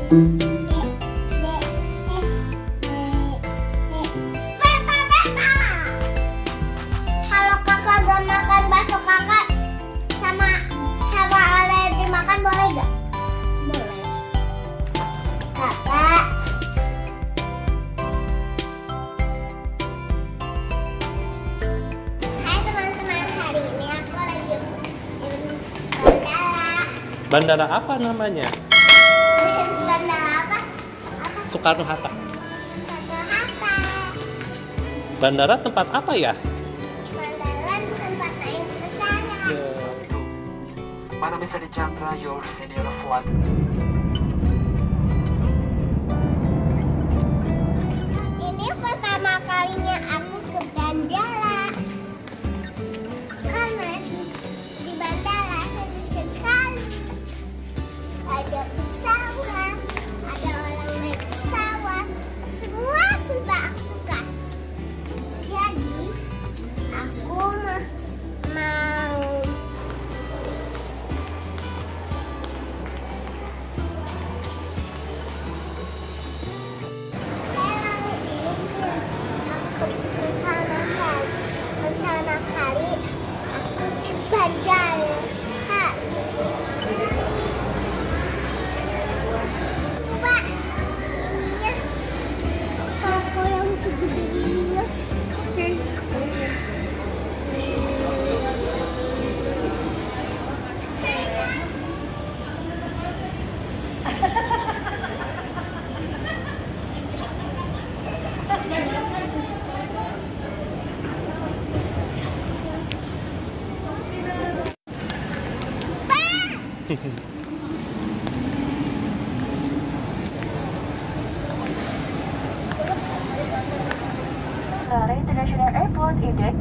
Kalau kakak gak makan bakso kakak sama alergi makan boleh gak? Boleh. Kakak. Hai teman-teman, hari ini aku lagi di bandara. Bandara apa namanya? Bandara apa? Soekarno-Hatta. Soekarno-Hatta. Bandara tempat apa ya? Bandara tempat yang besar. My name is Adi Chandra, your senior flight. Ini pertama kalinya aku ke bandara. Karena di bandara seru sekali. Ada pesawat, ada orang naik pesawat. Semua sudah aku suka. Jadi aku mau pertama kali aku ke bandara. Coba ininya toko yang segede ini ya. Bali International Airport Index.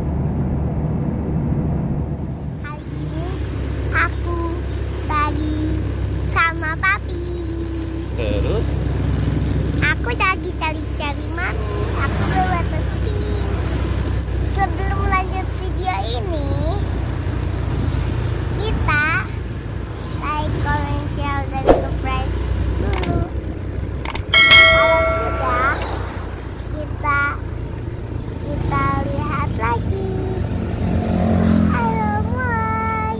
Hari ini aku lagi sama papi. Terus? Aku lagi cari-cari mami. Aku bawa kesini. Sebelum lanjut video ini, kita like, comment, share, dan subscribe dulu. Kalau sudah, kita lihat lagi. Halo, Moy.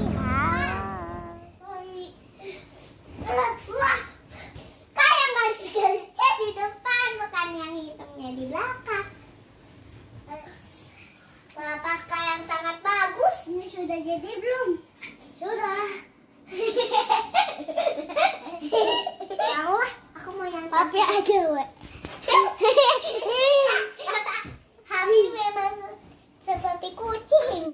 Hai. Wah, kayak masih kerja di depan, bukan yang hitamnya di belakang. Apakah yang sangat bagus? Ini sudah jadi belum? Sudah. Yang lah, aku mau yang papi aja, we. Kami memang seperti kucing.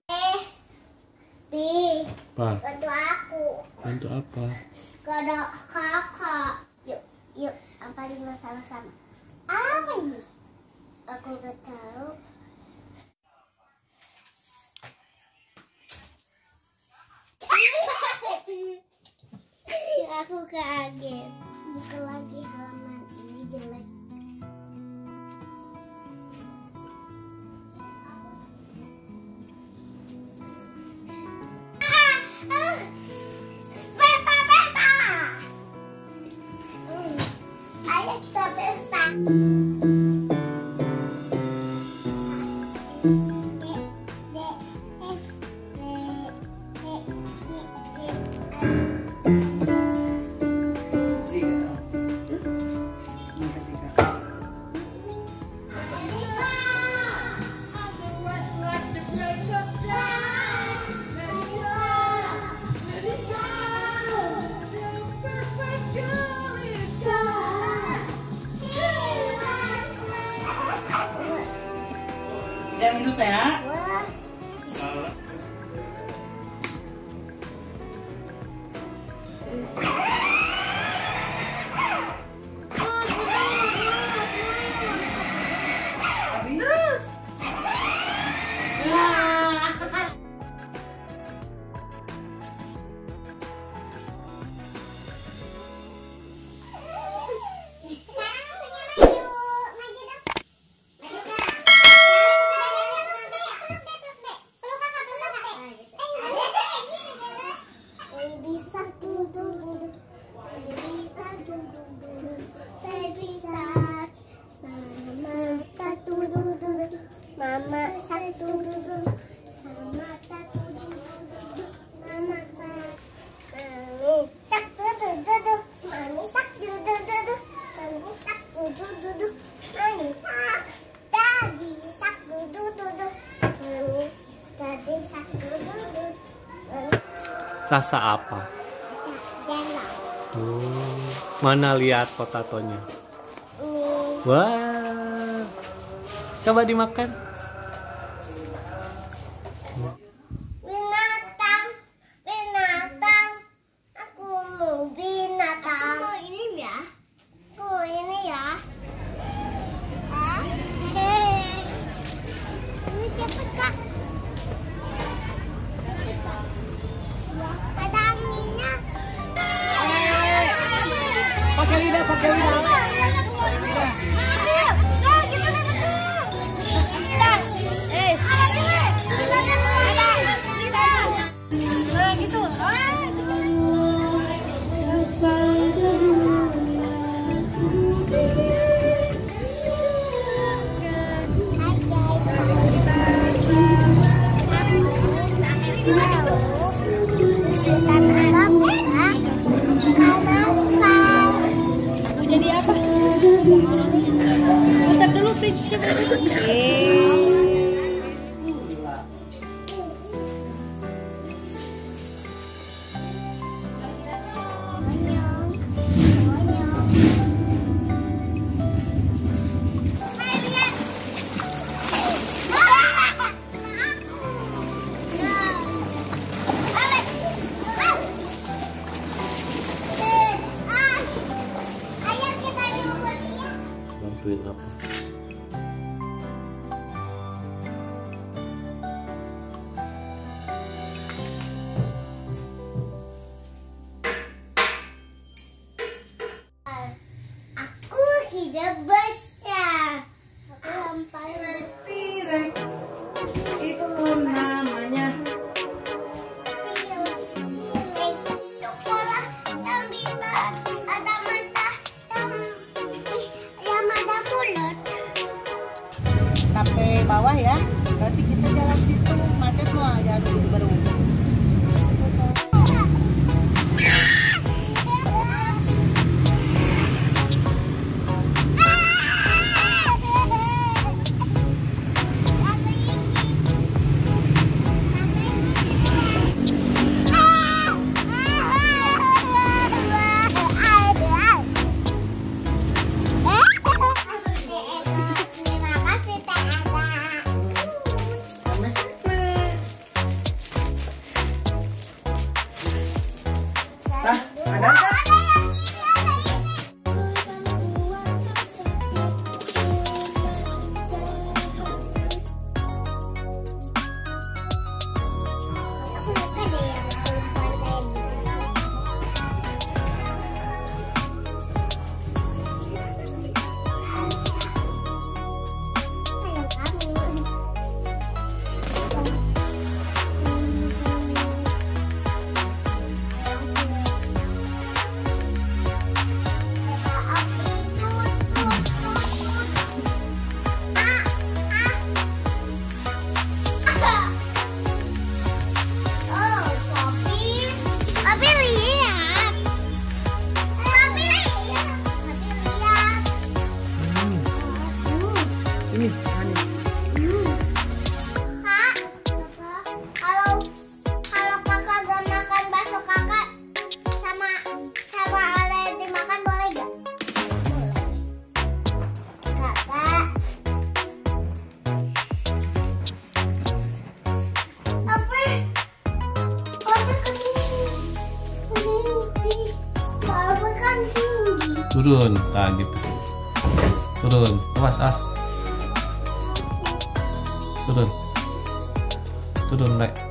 Pi, Apa? bantu aku. Bantu apa? Gak ada kakak. Yuk, apa lima sama-sama? Apa ini? Aku gak tahu. Aku kaget. Buka lagi halaman ini jelek. Pesta. Ayo kita pesta. Yang itu teh ya? Wah. Terus. Sekarang punya maju dong. Maju kak. Rasa apa? Mana lihat potatonya? Wah, coba dimakan. Binatang, aku mau binatang. Aku ini ya, Ini cepet kak. Ada anginnya. Pakai lidah, pakai lidah. Jadi apa? Putar dulu prinsipnya. Bantuin apa? Aku tidak besar. Aku lempar. Tirek. Itu namanya. Sekolah yang bebas, ada mata yang ada mulut. Sampai bawah ya. Berarti kita jalan situ macet mau jalan dulu baru. Terima kasih Teh Ada. Nah, ada nggak? Aku suka deh yang perempuan kayak gitu. Sayang kamu. Ini. Kalau kakak gak makan bakso kakak sama oleh dimakan boleh gak? Kakak. Apa? Kakak kesini. Kakak kan tinggi. Turun, nah gitu. Turun, awas, as. Turun, Rek.